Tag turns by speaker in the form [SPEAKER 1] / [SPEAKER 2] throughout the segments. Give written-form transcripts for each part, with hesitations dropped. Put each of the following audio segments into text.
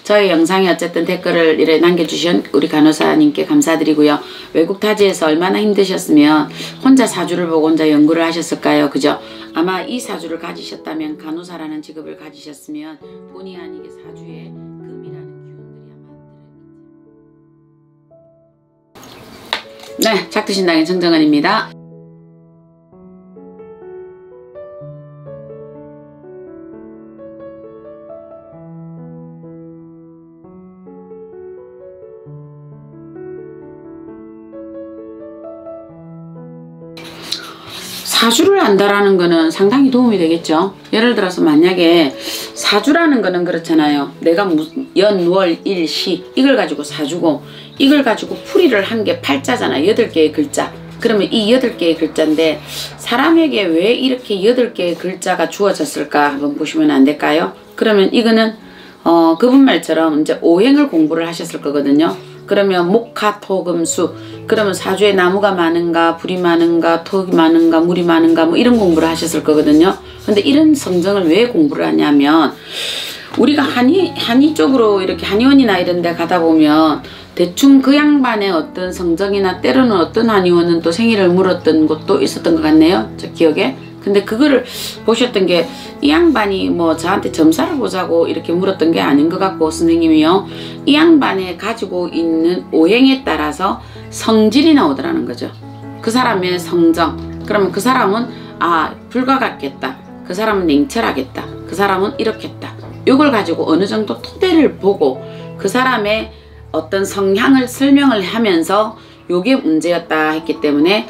[SPEAKER 1] 저희 영상에 어쨌든 댓글을 이렇게 남겨주신 우리 간호사님께 감사드리고요. 외국 타지에서 얼마나 힘드셨으면 혼자 사주를 보고 혼자 연구를 하셨을까요? 그죠? 아마 이 사주를 가지셨다면 간호사라는 직업을 가지셨으면 본의 아니게 사주에 금이라는 기운들이 아마 네, 작두신당의 정정은입니다. 사주를 안다라는 거는 상당히 도움이 되겠죠. 예를 들어서 만약에 사주라는 거는 그렇잖아요. 내가 연, 월, 일, 시 이걸 가지고 사주고 이걸 가지고 풀이를 한 게 팔자잖아. 8개의 글자. 그러면 이 8개의 글자인데 사람에게 왜 이렇게 8개의 글자가 주어졌을까 한번 보시면 안 될까요? 그러면 이거는 그분 말처럼 이제 오행을 공부를 하셨을 거거든요. 그러면 목화토금수 그러면 사주에 나무가 많은가 불이 많은가 톡이 많은가 물이 많은가 뭐 이런 공부를 하셨을 거거든요. 근데 이런 성정을 왜 공부를 하냐면 우리가 한의 쪽으로 이렇게 한의원이나 이런 데 가다 보면 대충 그 양반의 어떤 성정이나 때로는 어떤 한의원은 또 생일을 물었던 곳도 있었던 것 같네요. 저 기억에. 근데 그거를 보셨던 게 이 양반이 뭐 저한테 점사를 보자고 이렇게 물었던 게 아닌 것 같고 선생님이요. 이 양반이 가지고 있는 오행에 따라서 성질이 나오더라는 거죠. 그 사람의 성정. 그러면 그 사람은 불과 같겠다. 그 사람은 냉철하겠다. 그 사람은 이렇겠다. 이걸 가지고 어느 정도 토대를 보고 그 사람의 어떤 성향을 설명을 하면서 요게 문제였다 했기 때문에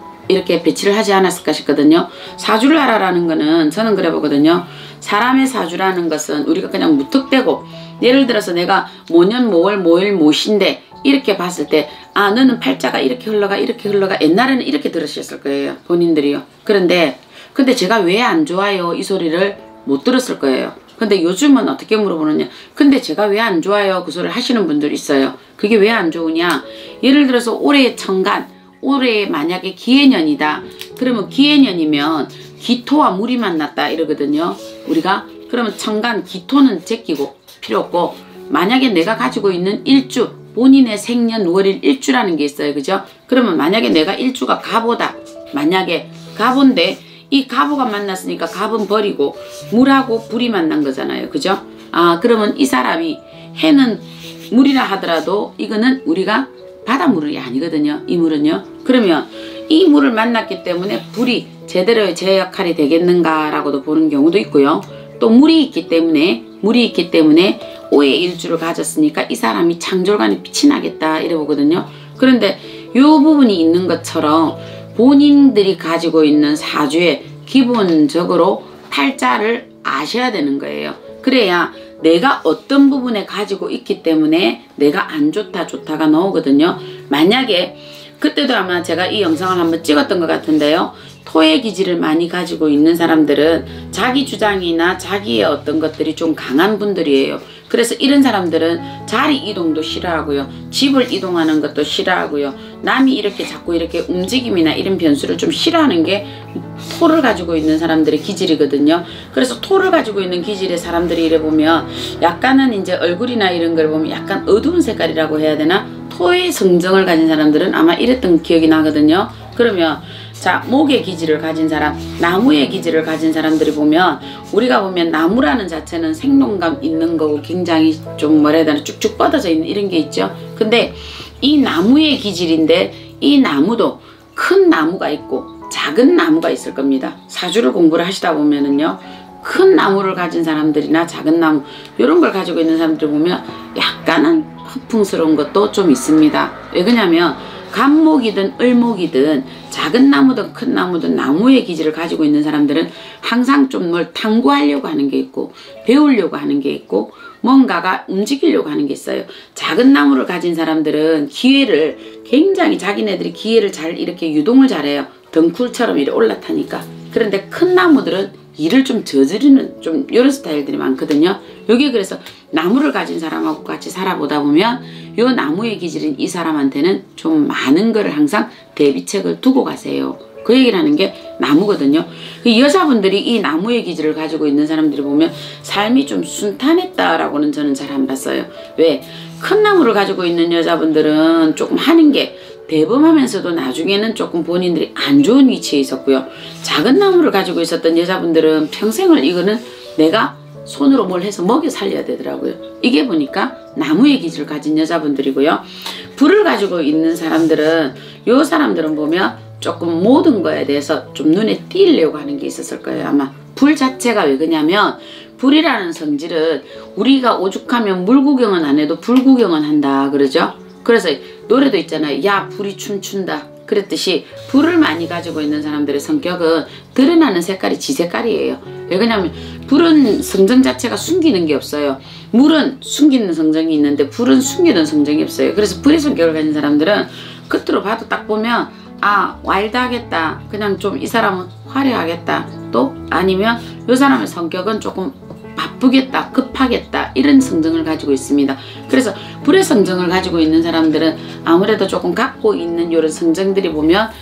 [SPEAKER 1] 이렇게 배치를 하지 않았을까 싶거든요. 사주를 알아라는 거는 저는 그래 보거든요. 사람의 사주라는 것은 우리가 그냥 무턱대고 예를 들어서 내가 모년 모월 모일 모신데 이렇게 봤을 때 너는 팔자가 이렇게 흘러가 이렇게 흘러가 옛날에는 이렇게 들으셨을 거예요. 본인들이요. 근데 제가 왜 안 좋아요 이 소리를 못 들었을 거예요. 근데 요즘은 어떻게 물어보느냐. 근데 제가 왜 안 좋아요 그 소리를 하시는 분들 있어요. 그게 왜 안 좋으냐. 예를 들어서 올해 천간 올해 만약에 기해년이다. 그러면 기해년이면 기토와 물이 만났다 이러거든요. 우리가 그러면 천간 기토는 제끼고 필요 없고 만약에 내가 가지고 있는 일주 본인의 생년 월일 일주라는 게 있어요. 그죠? 그러면 만약에 내가 일주가 갑오다. 만약에 갑오인데 이 갑오가 만났으니까 갑은 버리고 물하고 불이 만난 거잖아요. 그죠? 그러면 이 사람이 해는 물이라 하더라도 이거는 우리가 바닷물이 아니거든요. 이 물은요. 그러면 이 물을 만났기 때문에 불이 제대로 제 역할이 되겠는가 라고도 보는 경우도 있고요. 또 물이 있기 때문에 오의 일주를 가졌으니까 이 사람이 창졸간에 빛이 나겠다 이래 보거든요. 그런데 이 부분이 있는 것처럼 본인들이 가지고 있는 사주에 기본적으로 팔자를 아셔야 되는 거예요. 그래야 내가 어떤 부분에 가지고 있기 때문에 내가 안 좋다 좋다가 나오거든요. 만약에 그때도 아마 제가 이 영상을 한번 찍었던 것 같은데요. 토의 기질을 많이 가지고 있는 사람들은 자기 주장이나 자기의 어떤 것들이 좀 강한 분들이에요. 그래서 이런 사람들은 자리 이동도 싫어하고요. 집을 이동하는 것도 싫어하고요. 남이 이렇게 자꾸 이렇게 움직임이나 이런 변수를 좀 싫어하는 게 토를 가지고 있는 사람들의 기질이거든요. 그래서 토를 가지고 있는 기질의 사람들이 이래 보면 약간은 이제 얼굴이나 이런 걸 보면 약간 어두운 색깔이라고 해야 되나? 토의 성정을 가진 사람들은 아마 이랬던 기억이 나거든요. 그러면 자, 목의 기질을 가진 사람, 나무의 기질을 가진 사람들이 보면 우리가 보면 나무라는 자체는 생동감 있는 거고 굉장히 좀 뭐라 해야 되나 쭉쭉 뻗어져 있는 이런 게 있죠. 근데 이 나무의 기질인데 이 나무도 큰 나무가 있고 작은 나무가 있을 겁니다. 사주를 공부를 하시다 보면은요. 큰 나무를 가진 사람들이나 작은 나무 이런 걸 가지고 있는 사람들 보면 약간은 허풍스러운 것도 좀 있습니다. 왜 그러냐면 감목이든 을목이든 작은 나무든 큰 나무든 나무의 기질을 가지고 있는 사람들은 항상 좀 뭘 탐구하려고 하는 게 있고 배우려고 하는 게 있고 뭔가가 움직이려고 하는 게 있어요. 작은 나무를 가진 사람들은 기회를 굉장히 자기네들이 기회를 잘 이렇게 유동을 잘해요. 덩쿨처럼 이렇게 올라타니까. 그런데 큰 나무들은 일을 좀 저지르는 좀 이런 스타일들이 많거든요. 여기 그래서 나무를 가진 사람하고 같이 살아보다 보면 요 나무의 기질인 이 사람한테는 좀 많은 거를 항상 대비책을 두고 가세요. 그 얘기를 하는 게 나무거든요. 그 여자분들이 이 나무의 기질을 가지고 있는 사람들이 보면 삶이 좀 순탄했다라고는 저는 잘 안 봤어요. 왜? 큰 나무를 가지고 있는 여자분들은 조금 하는 게 대범하면서도 나중에는 조금 본인들이 안 좋은 위치에 있었고요. 작은 나무를 가지고 있었던 여자분들은 평생을 이거는 내가 손으로 뭘 해서 먹여 살려야 되더라고요. 이게 보니까 나무의 기질을 가진 여자분들이고요. 불을 가지고 있는 사람들은 요 사람들은 보면 조금 모든 거에 대해서 좀 눈에 띄려고 하는 게 있었을 거예요. 아마 불 자체가 왜 그러냐면 불이라는 성질은 우리가 오죽하면 물 구경은 안 해도 불 구경은 한다 그러죠. 그래서 노래도 있잖아요. 야 불이 춤춘다 그랬듯이 불을 많이 가지고 있는 사람들의 성격은 드러나는 색깔이 지 색깔이에요. 왜 그러냐면 불은 성정 자체가 숨기는 게 없어요. 물은 숨기는 성정이 있는데 불은 숨기는 성정이 없어요. 그래서 불의 성격을 가진 사람들은 겉으로 봐도 딱 보면 아 와일드하겠다, 그냥 좀 이 사람은 화려하겠다, 또 아니면 이 사람의 성격은 조금 바쁘겠다, 급하겠다, 이런 성정을 가지고 있습니다. 그래서 불의 성정을 가지고 있는 사람들은 아무래도 조금 갖고 있는 이런 성정들이 보면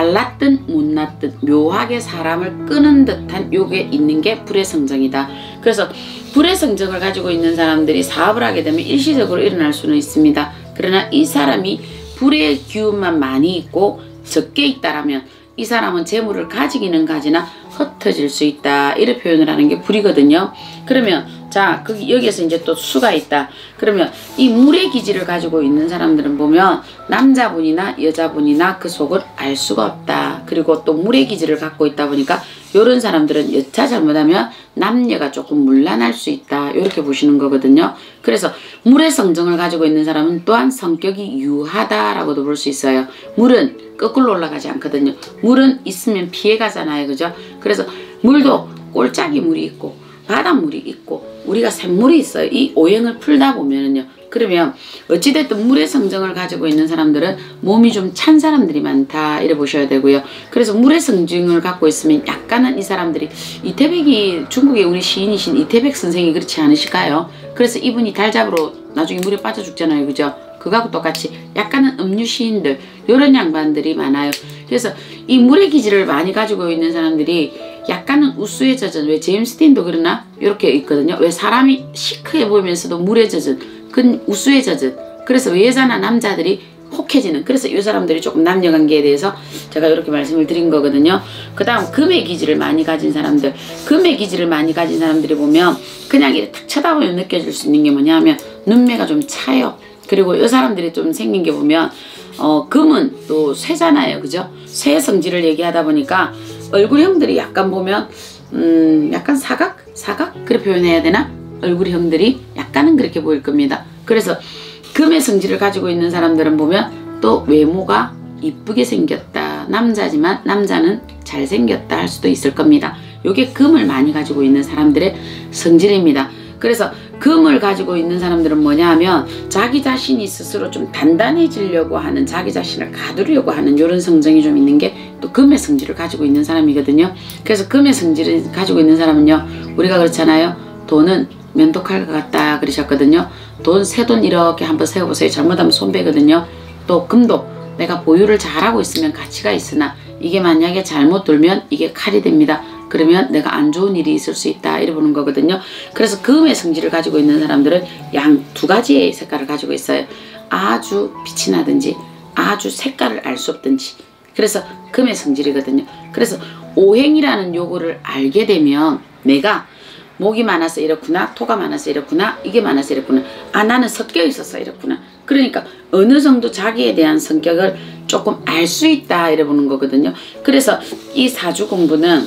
[SPEAKER 1] 잘났든 못났든 묘하게 사람을 끄는 듯한 요게 있는 게 불의 성정이다. 그래서 불의 성정을 가지고 있는 사람들이 사업을 하게 되면 일시적으로 일어날 수는 있습니다. 그러나 이 사람이 불의 기운만 많이 있고 적게 있다라면 이 사람은 재물을 가지기는 가지나 흩어질 수 있다, 이렇게 표현을 하는 게 불이거든요. 그러면 자 여기에서 이제 또 수가 있다. 그러면 이 물의 기질을 가지고 있는 사람들은 보면 남자분이나 여자분이나 그 속을 알 수가 없다. 그리고 또 물의 기질을 갖고 있다 보니까 이런 사람들은 여차 잘못하면 남녀가 조금 문란할 수 있다, 이렇게 보시는 거거든요. 그래서 물의 성정을 가지고 있는 사람은 또한 성격이 유하다라고도 볼 수 있어요. 물은 거꾸로 올라가지 않거든요. 물은 있으면 피해가잖아요, 그죠? 그래서 물도 꼴짝이 물이 있고 바닷물이 있고 우리가 샘물이 있어요. 이 오행을 풀다 보면은요, 그러면 어찌됐든 물의 성정을 가지고 있는 사람들은 몸이 좀 찬 사람들이 많다, 이래 보셔야 되고요. 그래서 물의 성정을 갖고 있으면 약간은 이 사람들이, 이태백이 중국의 우리 시인이신 이태백 선생이 그렇지 않으실까요? 그래서 이분이 달 잡으러 나중에 물에 빠져 죽잖아요, 그죠? 그거하고 똑같이 약간은 음유 시인들, 이런 양반들이 많아요. 그래서 이 물의 기질을 많이 가지고 있는 사람들이 약간은 우수에 젖은, 왜 제임스 딘도 그러나 이렇게 있거든요. 왜 사람이 시크해 보이면서도 물에 젖은, 그 우수에 젖은, 그래서 여자나 남자들이 혹해지는, 그래서 이 사람들이 조금 남녀관계에 대해서 제가 이렇게 말씀을 드린 거거든요. 그 다음 금의 기질을 많이 가진 사람들, 금의 기질을 많이 가진 사람들이 보면 그냥 이렇게 탁 쳐다보면 느껴질 수 있는 게 뭐냐 하면 눈매가 좀 차요. 그리고 이 사람들이 좀 생긴 게 보면 금은 또 쇠잖아요, 그죠? 쇠 성질을 얘기하다 보니까 얼굴형들이 약간 보면 약간 사각? 그렇게 표현해야 되나? 얼굴형들이 약간은 그렇게 보일 겁니다. 그래서 금의 성질을 가지고 있는 사람들은 보면 또 외모가 이쁘게 생겼다, 남자지만 남자는 잘생겼다 할 수도 있을 겁니다. 요게 금을 많이 가지고 있는 사람들의 성질입니다. 그래서 금을 가지고 있는 사람들은 뭐냐 하면 자기 자신이 스스로 좀 단단해지려고 하는, 자기 자신을 가두려고 하는 이런 성정이 좀 있는 게 또 금의 성질을 가지고 있는 사람이거든요. 그래서 금의 성질을 가지고 있는 사람은요, 우리가 그렇잖아요. 돈은 면도칼 것 같다 그러셨거든요. 새 돈 이렇게 한번 세워보세요. 잘못하면 손배거든요. 또 금도 내가 보유를 잘하고 있으면 가치가 있으나 이게 만약에 잘못 돌면 이게 칼이 됩니다. 그러면 내가 안 좋은 일이 있을 수 있다, 이래 보는 거거든요. 그래서 금의 성질을 가지고 있는 사람들은 양 두 가지의 색깔을 가지고 있어요. 아주 빛이 나든지 아주 색깔을 알 수 없든지. 그래서 금의 성질이거든요. 그래서 오행이라는 요거를 알게 되면 내가 목이 많아서 이렇구나, 토가 많아서 이렇구나, 이게 많아서 이렇구나, 아 나는 섞여 있어서 이렇구나. 그러니까 어느 정도 자기에 대한 성격을 조금 알 수 있다, 이래 보는 거거든요. 그래서 이 사주 공부는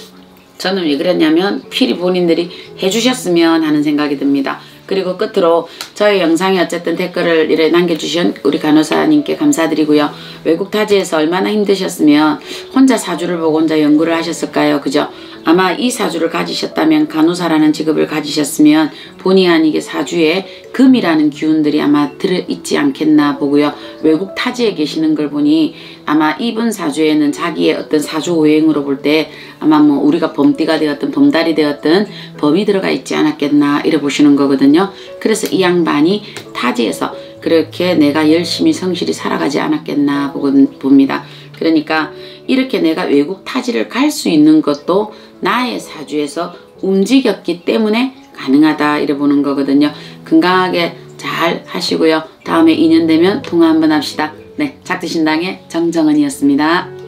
[SPEAKER 1] 저는 왜 그랬냐면 필히 본인들이 해주셨으면 하는 생각이 듭니다. 그리고 끝으로 저희 영상에 어쨌든 댓글을 이렇게 남겨주신 우리 간호사님께 감사드리고요. 외국 타지에서 얼마나 힘드셨으면 혼자 사주를 보고 혼자 연구를 하셨을까요? 그죠? 아마 이 사주를 가지셨다면, 간호사라는 직업을 가지셨으면 본의 아니게 사주에 금이라는 기운들이 아마 들어있지 않겠나 보고요. 외국 타지에 계시는 걸 보니 아마 이분 사주에는 자기의 어떤 사주 오행으로 볼 때 아마 뭐 우리가 범띠가 되었든 범달이 되었든 범이 들어가 있지 않았겠나, 이래 보시는 거거든요. 그래서 이 양반이 타지에서 그렇게 내가 열심히 성실히 살아가지 않았겠나 봅니다. 그러니까 이렇게 내가 외국 타지를 갈 수 있는 것도 나의 사주에서 움직였기 때문에 가능하다 이래 보는 거거든요. 건강하게 잘 하시고요. 다음에 인연 되면 통화 한번 합시다. 네, 작두신당의 정정은이었습니다.